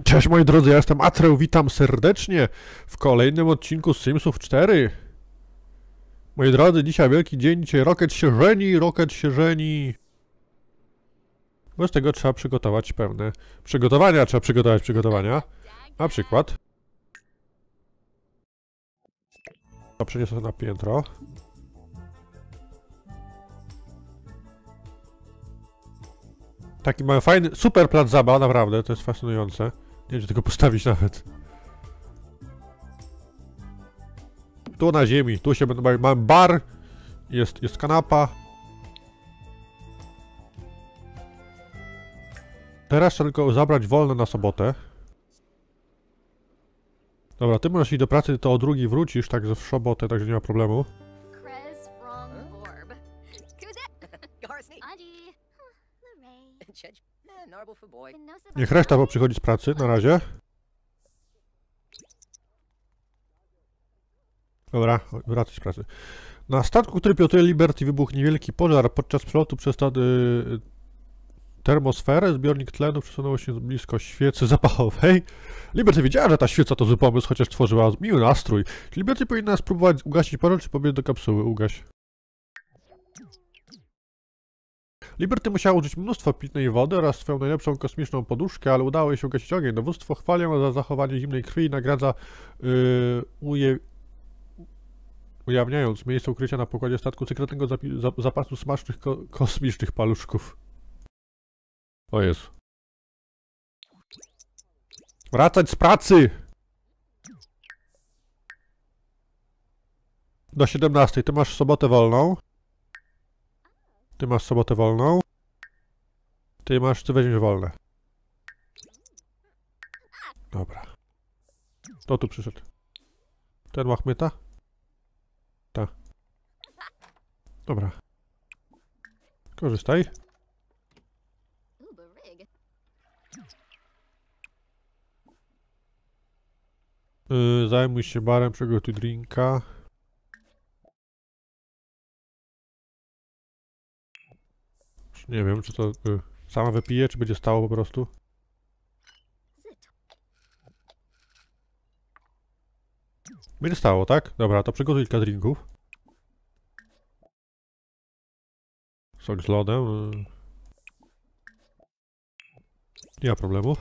Cześć moi drodzy, ja jestem Atreu, witam serdecznie w kolejnym odcinku z Simsów 4. Moi drodzy, dzisiaj wielki dzień, dzisiaj Rocket się żeni. Wobec tego trzeba przygotować pewne przygotowania, Na przykład... To przeniosę na piętro. Taki mają fajny, super plac zabaw, naprawdę, to jest fascynujące. Nie wiem, gdzie tego postawić nawet. Tu na ziemi, tu się będą bawić. Mamy bar, jest kanapa. Teraz trzeba tylko zabrać wolne na sobotę. Dobra, ty możesz iść do pracy, to o drugiej wrócisz, tak w sobotę, także nie ma problemu. Niech reszta przychodzi z pracy, na razie. Dobra, wracaj z pracy. Na statku, który pilotuje Liberty, wybuchł niewielki pożar. Podczas przelotu przez termosferę zbiornik tlenu przesunął się blisko świecy zapachowej. Liberty wiedziała, że ta świeca to zły pomysł, chociaż tworzyła miły nastrój. Czy Liberty powinna spróbować ugasić pożar, czy pobiec do kapsuły? Ugaś. Liberty musiała użyć mnóstwo pitnej wody oraz swoją najlepszą kosmiczną poduszkę, ale udało jej się ugasić ogień. Dowództwo chwali ją za zachowanie zimnej krwi i nagradza ujawniając miejsce ukrycia na pokładzie statku sekretnego zapasu smacznych kosmicznych paluszków. O Jezu. Wracać z pracy! Do 17. Ty masz sobotę wolną. Ty masz sobotę wolną. Ty weźmiesz wolne. Dobra. Kto tu przyszedł? Ten łachmyta? Tak. Dobra. Korzystaj. Zajmuj się barem, przygotuj drinka. Nie wiem, czy to sama wypije, czy będzie stało po prostu. Będzie stało, tak? Dobra, to przygotuj kilka drinków. Sok z lodem. Nie ma problemu.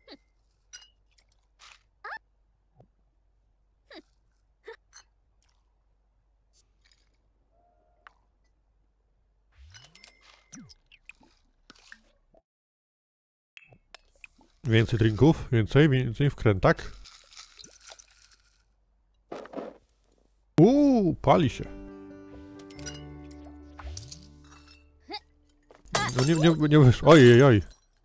Więcej drinków, więcej wkrętak. Pali się. No nie wyszło. Oj.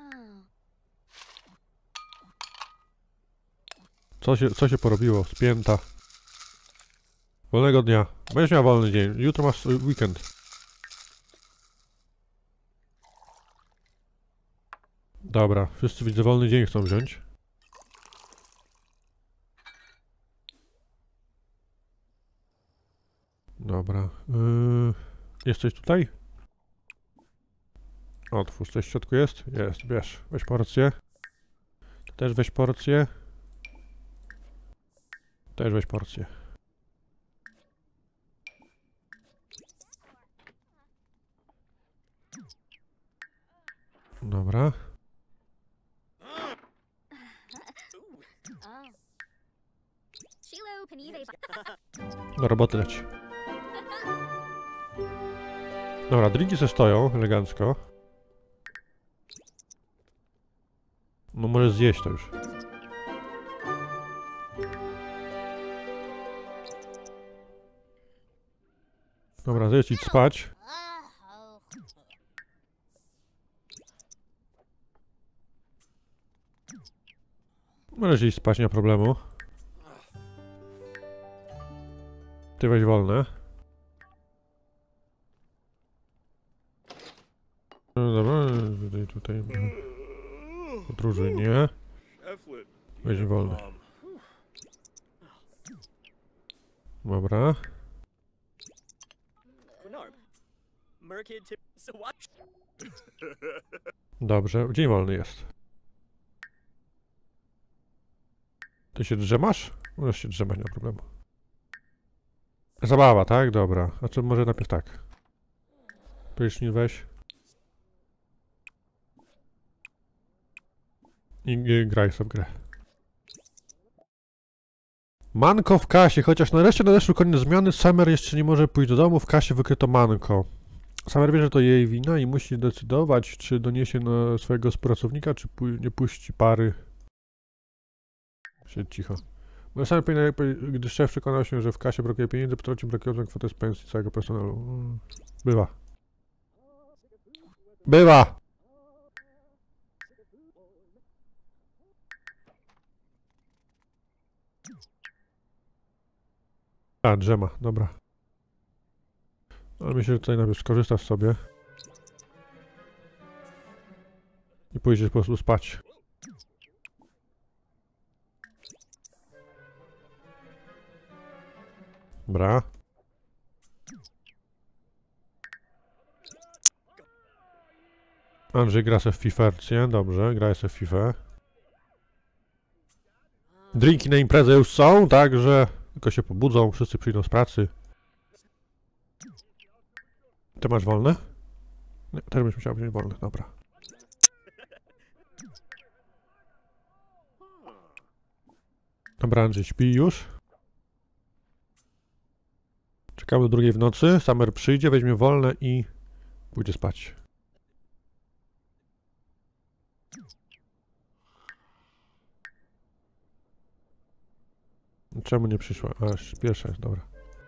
Co się porobiło? Spięta. Wolnego dnia. Będziesz miał wolny dzień. Jutro masz weekend. Dobra, wszyscy widzę wolny dzień chcą wziąć. Dobra. Jesteś tutaj? Otwórz, coś w środku jest? Jest, bierz. Weź porcję. Też weź porcję. Też weź porcję. Dobra. Do roboty leci. Dobra, drinki se stoją elegancko. No możesz zjeść to już. Dobra, zjeść i spać. Możesz iść spać, nie ma problemu. Ty weź wolne. No dobra, tutaj podróży nie. Weź wolne. Dobra. Dobrze, dzień wolny jest. Ty się drzemasz? Możesz się drzemać, nie ma problemu. Zabawa, tak? Dobra. A co może najpierw tak? Prysznic weź. I graj sobie w grę. Manko w kasie, chociaż nareszcie nadeszły koniec zmiany, Summer jeszcze nie może pójść do domu, w kasie wykryto manko. Summer wie, że to jej wina i musi decydować, czy doniesie na swojego współpracownika, czy nie puści pary. Siedź cicho. Bo Summer powinien, gdy szef przekonał się, że w kasie brakuje pieniędzy, potrącił brakującą kwotę z pensji całego personelu. Bywa. Bywa! A, drzema, dobra. Ale myślę, że tutaj najpierw skorzystasz sobie. I pójdziesz po prostu spać. Dobra. Andrzej gra se w FIFA, nie? Dobrze, gra se w FIFA. Drinki na imprezę już są, także tylko się pobudzą, wszyscy przyjdą z pracy. Ty masz wolne? Nie, też byś musiał wziąć wolne, dobra. Dobra, Andrzej śpi już. Czekamy do 2 w nocy, Summer przyjdzie, weźmie wolne i pójdzie spać. Czemu nie przyszła? A, pierwsza jest, dobra.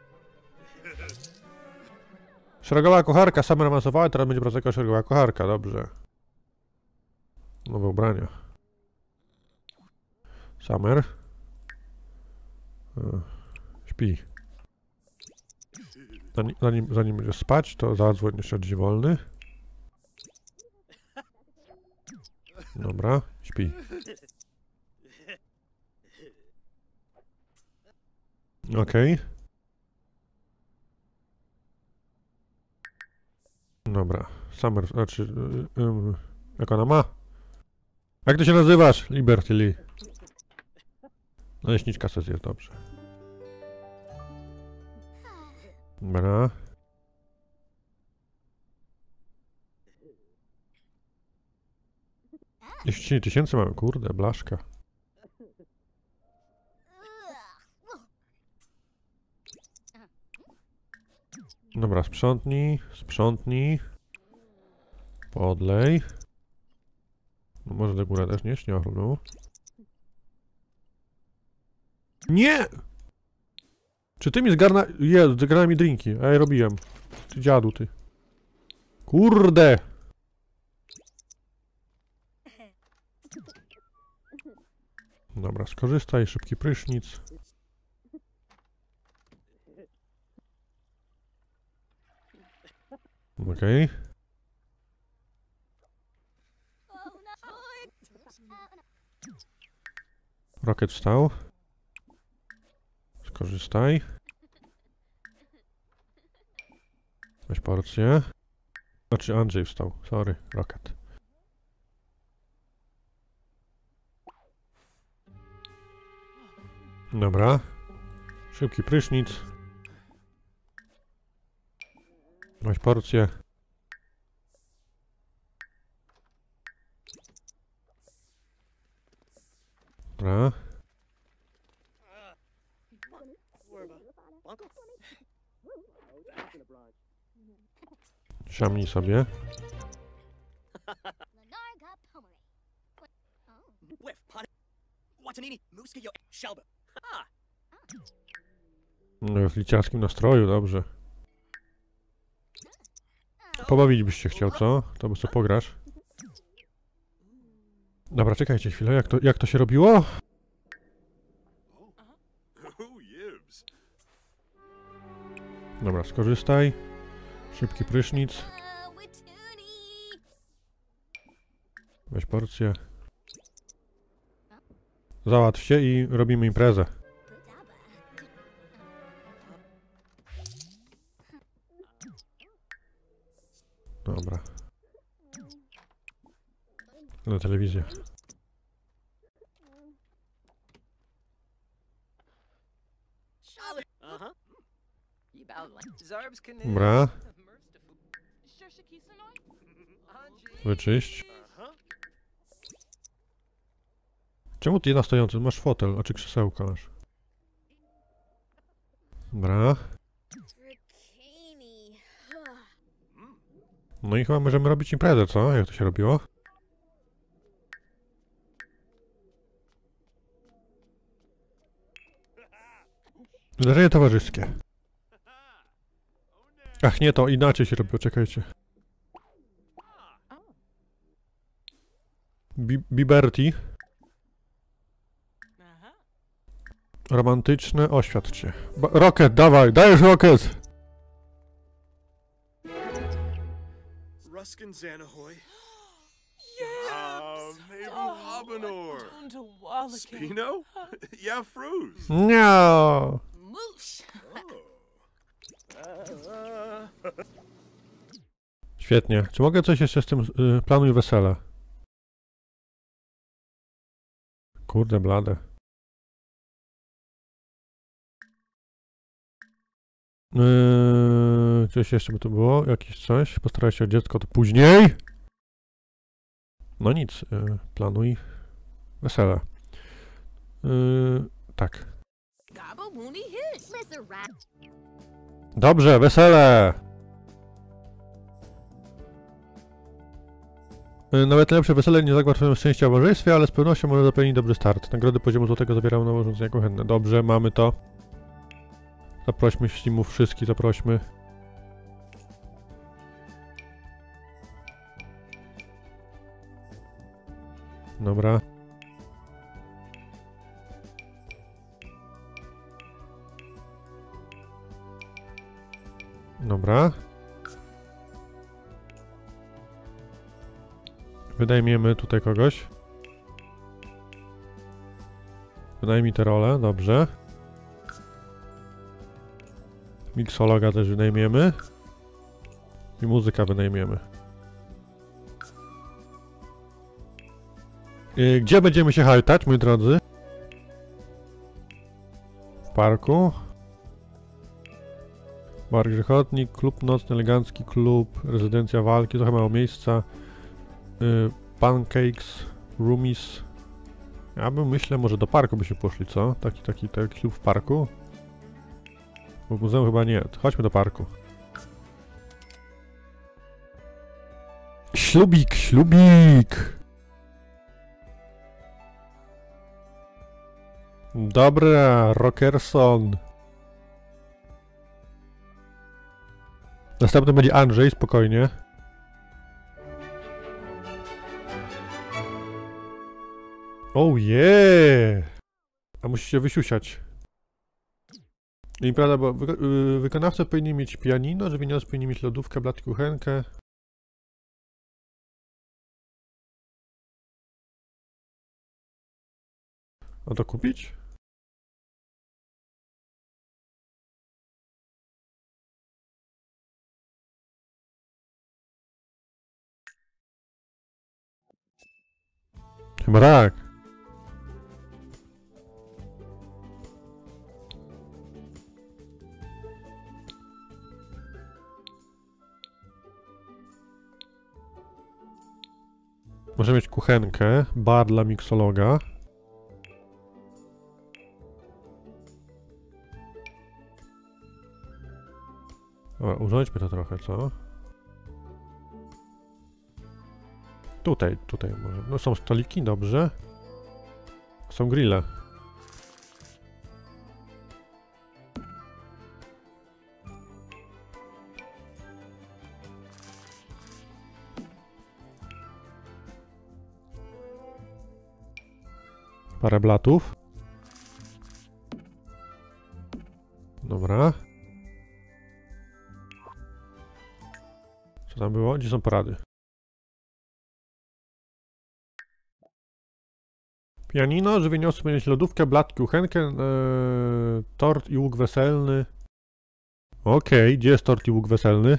Szeregowa kucharka, Summer awansowała, teraz będzie pracować jako szeregowa kucharka, dobrze. Nowe ubrania. Summer. Śpi. Zanim będzie spać, to zadzwoń jeszcze dziś wolny. Dobra, śpi. Okej. Dobra, Summer, znaczy... jak ona ma? Jak ty się nazywasz? Liberty Lee. Leśniczka sobie jest dobrze. Dobra. Jeszcze 10 tysięcy mamy, kurde, blaszka. Dobra, sprzątnij, sprzątnij. Podlej. No może do góry też nie ma problemu. Nie! Czy ty mi zgarnąłem mi drinki, a ja robiłem. Ty dziadu, ty. Kurde! Dobra, skorzystaj, szybki prysznic. Okej. Rocket wstał. Skorzystaj. Weź porcję. Znaczy Andrzej wstał. Sorry, Rocket. Dobra. Szybki prysznic. Weź porcję. Dobra. Siamnij sobie. No, w liciarskim nastroju, dobrze. Pobawić byś się chciał, co? To by co pograsz. Dobra, czekajcie chwilę, jak to się robiło? Dobra, skorzystaj. Szybki prysznic. Weź porcję. Załatw się i robimy imprezę. Dobra. Na telewizję. Dobra. Wyczyść. Czemu ty jedna stojący? Masz fotel, a czy krzesełka masz? Dobra. No i chyba możemy robić imprezę, co? Jak to się robiło? Wydarzenie towarzyskie. Ach nie, to inaczej się robiło, czekajcie. Biberty. Romantyczne, oświadcie. Rocket, dawaj, dajesz Rocket! Ruskin Xanahoy. Yeah! Mabel Hobenor. Spino? Spino? Yeah, Fruz. Nie. Moosh! Świetnie. Czy mogę coś jeszcze z tym... planuj wesele. Kurde blade. Coś jeszcze by to było? Jakieś coś? Postaraj się o dziecko, to później. No nic. Planuj wesele. Tak. Dobrze, wesele! Nawet lepsze wesele nie zagwarantują szczęścia w małżeństwie, ale z pewnością może zapewnić dobry start. Nagrody poziomu złotego zawierają nowe urządzenia kuchenne. Dobrze, mamy to. Zaprośmy Steamów wszystkich, zaprośmy. Dobra. Dobra. Wynajmiemy tutaj kogoś. Wynajmij tę rolę, dobrze. Miksologa też wynajmiemy. I muzyka wynajmiemy. Gdzie będziemy się hajtać, moi drodzy? W parku. Bar Grzechotnik, klub nocny, elegancki klub, rezydencja walki, trochę mało miejsca. Pancakes, roomies. Ja bym myślę, może do parku byśmy poszli, co? Taki klub w parku. Bo w muzeum chyba nie. Chodźmy do parku. Ślubik, ślubik! Dobra, Rockerson. Następny będzie Andrzej, spokojnie. Oh yeah! A musisz się wysiusiać. I prawda, bo wykonawcy powinni mieć pianino, żywieniarze powinni mieć lodówkę, blat, kuchenkę. A to kupić? Chyba tak. Możemy mieć kuchenkę, bar dla miksologa. O, urządźmy to trochę, co? Tutaj może. No są stoliki, dobrze. Są grille. Parę blatów. Dobra. Co tam było? Gdzie są porady? Pianino, żywieniosy będzie mieć lodówkę, blat, kuchenkę, tort i łuk weselny. Okej, gdzie jest tort i łuk weselny?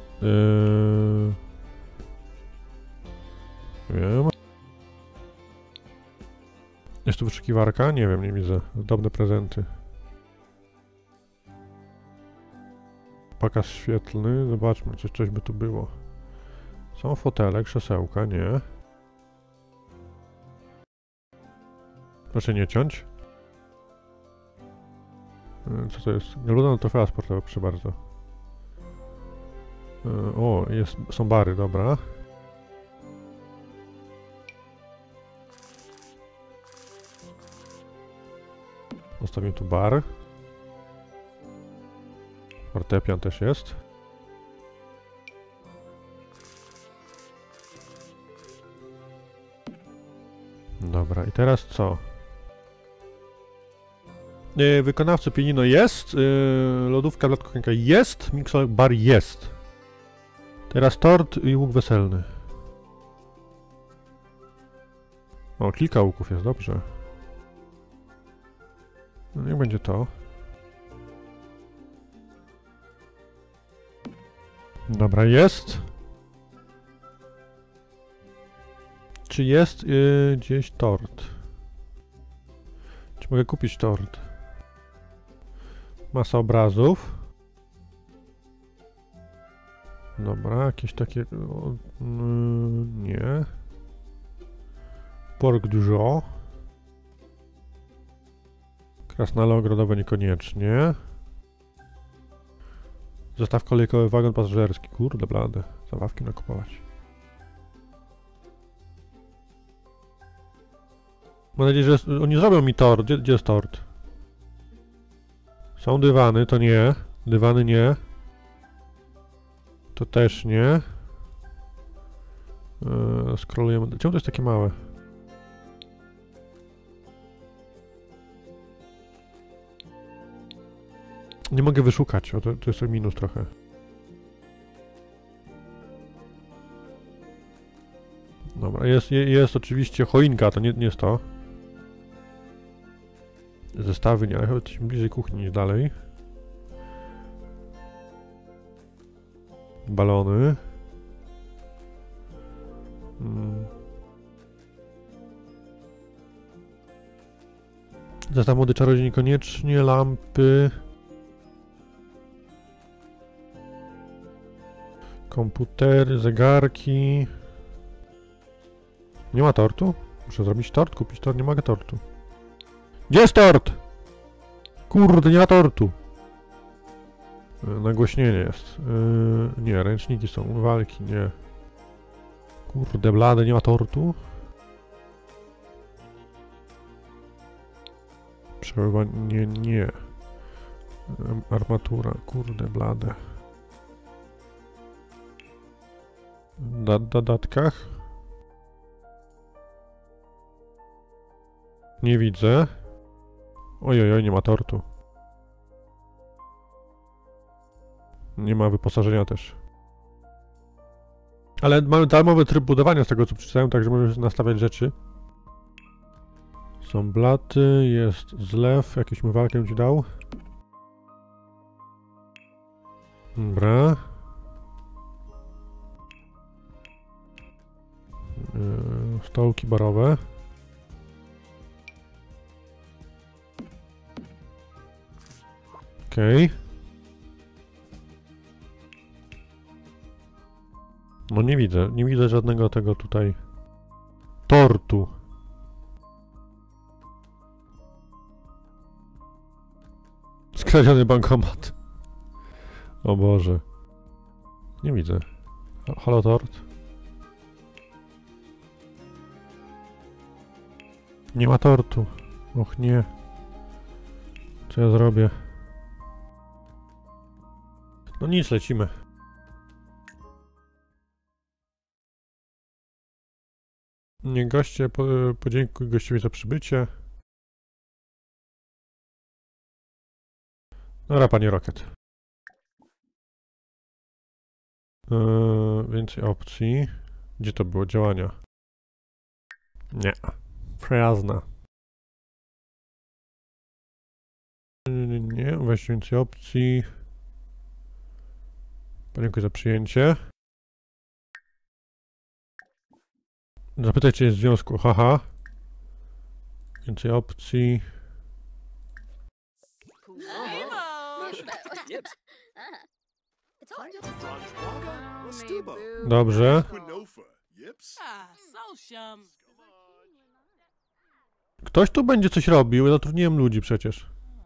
Wiem. Jest tu wyczekiwarka? Nie wiem, nie widzę. Zdobne prezenty. Pokaz świetlny. Zobaczmy, coś by tu było. Są fotele, krzesełka, nie. Proszę nie ciąć. Co to jest? Galudon trofea sportowe, proszę bardzo. O, są bary, dobra. Zostawię tu bar. Fortepian też jest. Dobra, i teraz co? Wykonawca pianino jest, lodówka dla kochanka jest, miksor bar jest. Teraz tort i łuk weselny. O, kilka łuków jest, dobrze. No niech będzie to. Dobra, jest. Czy jest gdzieś tort? Czy mogę kupić tort? Masa obrazów. Dobra, jakieś takie... nie. Pork du jour. Krasnale ogrodowe niekoniecznie. Zestaw kolejkowy, wagon pasażerski. Kurde blade. Zabawki nakupować. Mam nadzieję, że oni zrobią mi tort. Gdzie jest tort? Są dywany, to nie. Dywany nie. To też nie. Scrollujemy. Czemu to jest takie małe? Nie mogę wyszukać, o to jest minus trochę. Dobra, jest oczywiście choinka, to nie jest to. Zestawy nie, ale chyba jesteśmy bliżej kuchni niż dalej. Balony. Zestaw młody czarodziej niekoniecznie, lampy. Komputery, zegarki. Nie ma tortu? Muszę zrobić tort, kupić tort, nie mogę tortu. Gdzie jest tort? Kurde, nie ma tortu. Nagłośnienie jest. Nie, ręczniki są, walki, nie. Kurde, blade, nie ma tortu. Przebywanie, nie. Armatura, kurde, blade. Dodatkach. Nie widzę. Ojojoj, nie ma tortu. Nie ma wyposażenia też. Ale mamy darmowy tryb budowania z tego co przeczytałem, także możemy nastawiać rzeczy. Są blaty, jest zlew, jakąś mywalkę ci dał. Dobra. Stołki barowe. Okej. No nie widzę żadnego tego tutaj tortu. Skradziony bankomat. O Boże. Nie widzę. Halo tort. Nie ma tortu. Och nie. Co ja zrobię? No nic, lecimy. Nie goście, podziękuj gościowi za przybycie. Dobra, panie Rocket. Więcej opcji. Gdzie to było? Działania. Nie. Przyjazna. Nie, weź więcej opcji. Dziękuję za przyjęcie. Zapytaj, czy jest w związku. Haha. Więcej opcji. Lastuba. Dobrze. Quinofa. Yips. Ah, so shum. Ktoś tu będzie coś robił, zatrudniłem ludzi przecież.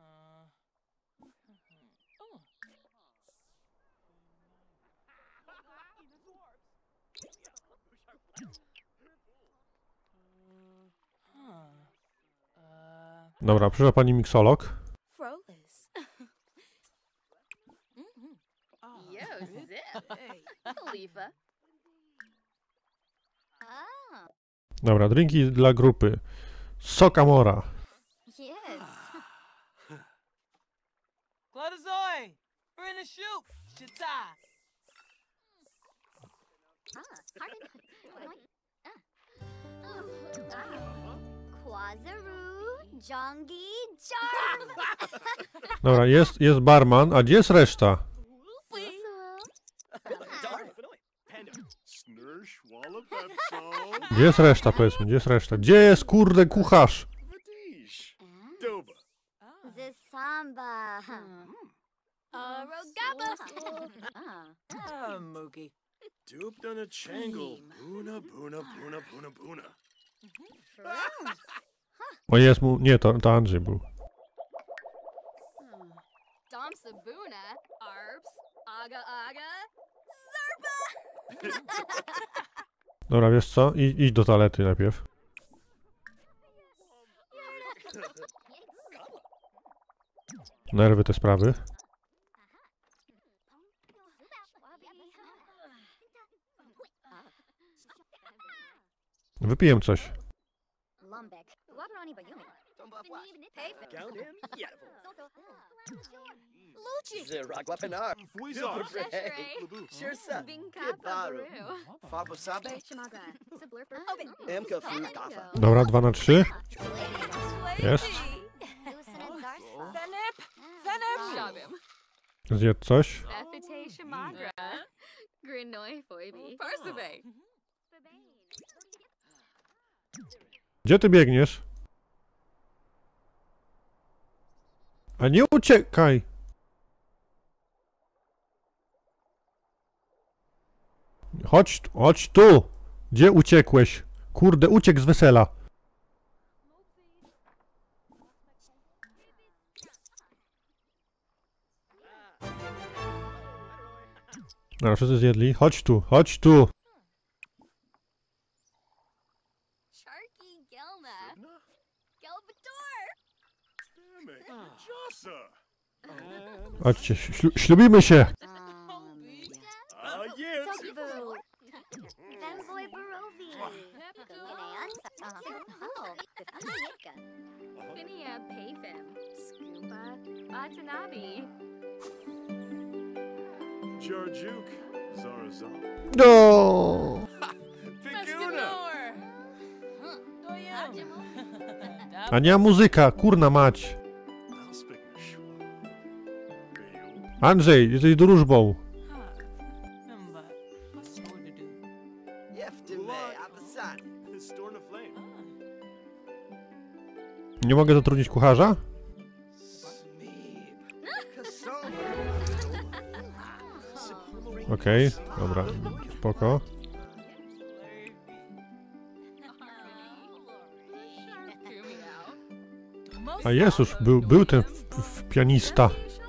Dobra, przyszła pani miksolog. Frolis. Yo, Zip. Khalifa. Ah, Dobra, drinki dla grupy. Sokamora. yes. Glutazoid. We're in the shoot. Shita. Quazaru, Jongi, Charm. Dobra, jest barman, a gdzie jest reszta? Snursh Wallabepso. Gdzie jest reszta, powiedzmy, gdzie jest reszta? Gdzie jest, kurde, kucharz? Vadish. Doba. Zisamba. Rogaba. Moogie. Dubdana Changle. Boona, boona, boona, boona, boona. O, jest mu... Nie, to Andrzej był. Dom Sabuna, Arbs, Aga Aga, Dobra, wiesz co? Idź do toalety najpierw. Nerwy te sprawy. Wypiję coś. Lumbek, Wabarani Bayumi. Luci. Ziragwapinar. Fuizar. Shirsa. Binka Kibaru. Baru. Farbosabe. Chamagra. Sublurfer. Emka Fugafa. Dobra, 2 na 3. Jest. Fenep. Fenep. Shabim. Zjedz coś. Efite Chamagra. Grinoi Foibi. Parsibe. Gdzie ty biegniesz? A nie uciekaj! Chodź tu! Gdzie uciekłeś? Kurde, uciekł z wesela. Dobra, wszyscy zjedli. Chodź tu, chodź tu! Sharky Gelma. Gelbator. Jossa. Chodźcie, ślubimy się! Ah, yes. Tokibu. Femboy Barovi. Finia Payfem. Scuba. Watanabe. Jarjuk. Zarazal. No! Figuna. A nie muzyka, kurna mać! Andrzej, jesteś wróżbą. Yeftime Abasani. Storn of Flame. Nie mogę zatrudnić kucharza? Smeeb. Kasoma. Okej, dobra, spoko. A Jezus, był ten pianista.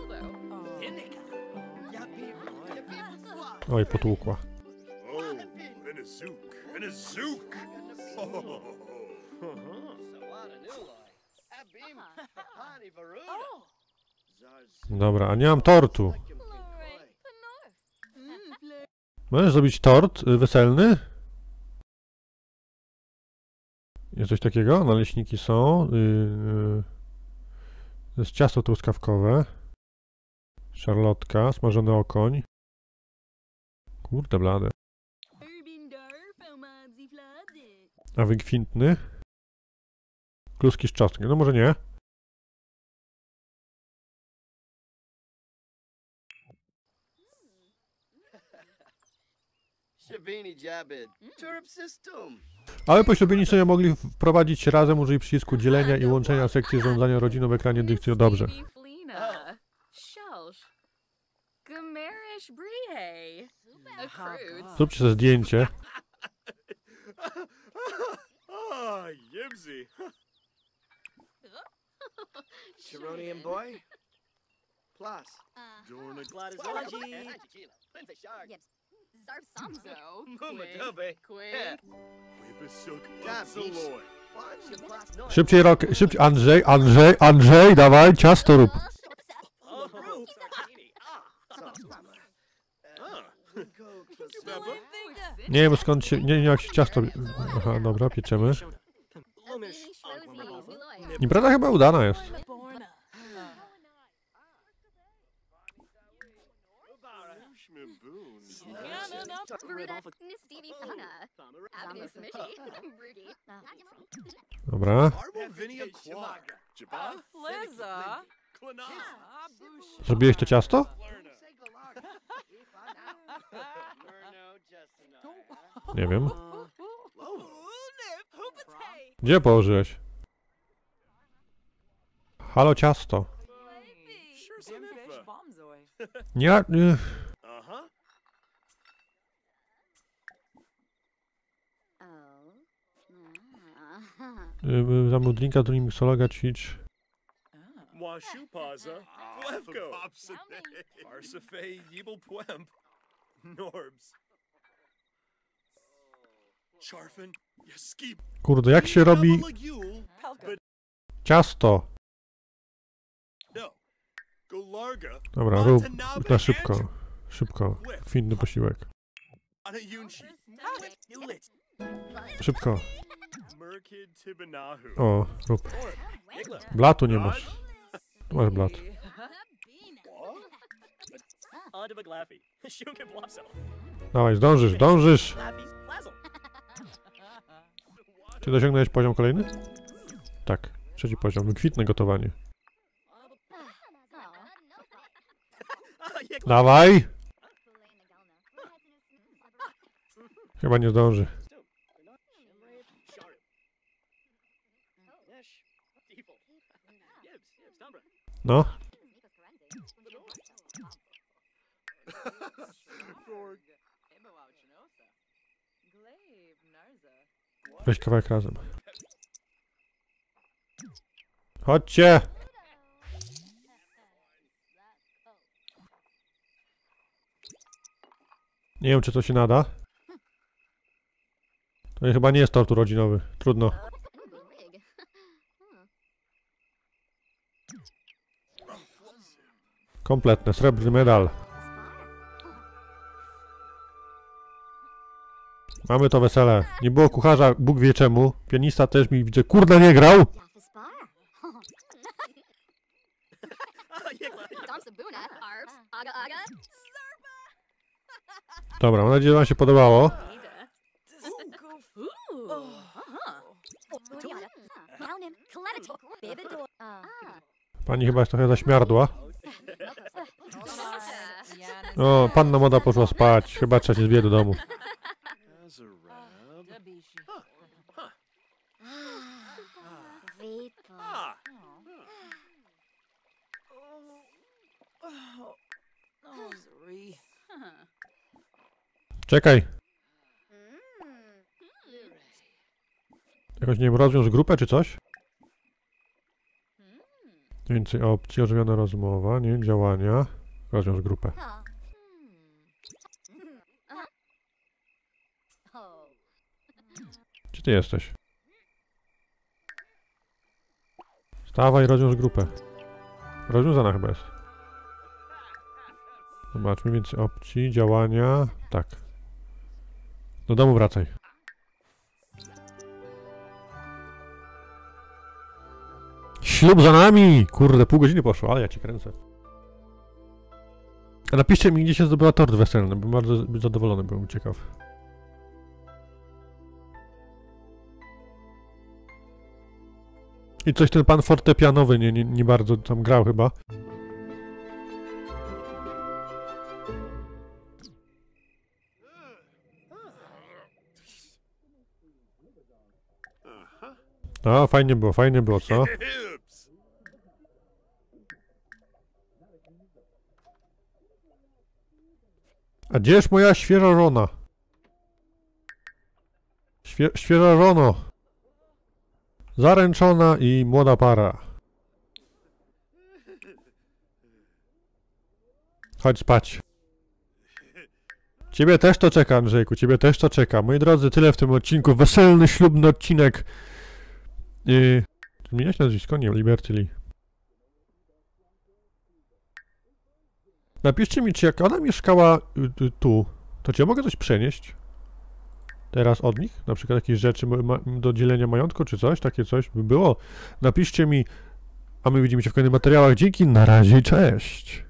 Oj, potłukła. Oh, and a zook. And a zook. Oh. Dobra, a nie mam tortu. Możesz zrobić tort weselny? Jest coś takiego? Naleśniki są. To jest ciasto truskawkowe. Szarlotka, smażony okoń. Kurde blade. A wykwintny? Kluski z czosnkiem. No może nie. Shabini Jabid. Turip System. Ale poślubieni sobie mogli wprowadzić razem użyj przycisku dzielenia i łączenia sekcji zarządzania rodziną w ekranie dykcji. Dobrze. Zróbcie sobie zdjęcie. Ah, Yibsy. Chironian boy. Plus. Dorna Gladizoji. Wibasuk Yeah, Upsaloy. Szybciej rok, szybciej. Andrzej, dawaj, ciasto rób. Nie wiem skąd się, nie wiem jak się ciasto... Aha, dobra, pieczemy. Impreza chyba udana jest. Dobra. Arbovinia Quag. Jabba? Liza. Klana. Zrobiłeś to ciasto? Nie wiem. Gdzie położyłeś? Halo ciasto. Sure some info. Nie... Uh-huh. Zamów drinka, do miksologa, ćwicz. Washu Paza. Blefko. Arsafay Yibel Pwemp. Norbs. Charfin. Yaskip. Kurde, jak się robi ciasto? No. Golarga. Dobra, rób na szybko. Szybko. Finny posiłek. Ana Yunchi. Szybko. Merkid Tibanahu. O, rób. Blatu nie masz. Tu masz blat. Dawaj, zdążysz. Czy dosiągnąłeś poziom kolejny? Tak, trzeci poziom. Wykwitne gotowanie. Dawaj! Chyba nie zdąży. No. Weź kawałek razem. Chodźcie! Nie wiem, czy to się nada. To chyba nie jest tort urodzinowy. Trudno. Kompletne, srebrny medal. Mamy to wesele. Nie było kucharza, Bóg wie czemu. Pianista też mi, widzę, kurde, nie grał! Dobra, mam nadzieję, że wam się podobało. Pani chyba jest trochę zaśmiardła. O, panna moda poszła spać. Chyba trzeba się zbije do domu. Czekaj. Jakoś, nie wiem, rozwiąż grupę czy coś? Więcej opcji, ożywiona rozmowa, nie? Działania. Rozwiąż grupę. Gdzie ty jesteś? Stawaj, rozwiąż grupę. Rozwiązana chyba jest. Zobaczmy, więcej opcji, działania. Tak. Do domu wracaj. Ślub za nami! Kurde, pół godziny poszło, ale ja cię kręcę. A napiszcie mi, gdzie się zdobyła tort weselny, bo bardzo zadowolony byłem, ciekaw. I coś ten pan fortepianowy nie bardzo tam grał chyba. No, fajnie było, co? Hips. A gdzie jest moja świeża żona? Świeża żono. Zaręczona i młoda para. Chodź spać. Ciebie też to czeka, Andrzejku, ciebie też to czeka. Moi drodzy, tyle w tym odcinku. Weselny, ślubny odcinek. Zmieniać nazwisko? Nie, Liberty Lee. Napiszcie mi, czy jak ona mieszkała tu, to czy ja mogę coś przenieść? Teraz od nich? Na przykład jakieś rzeczy do dzielenia majątku, czy coś? Takie coś by było? Napiszcie mi, a my widzimy się w kolejnych materiałach. Dzięki, na razie, cześć!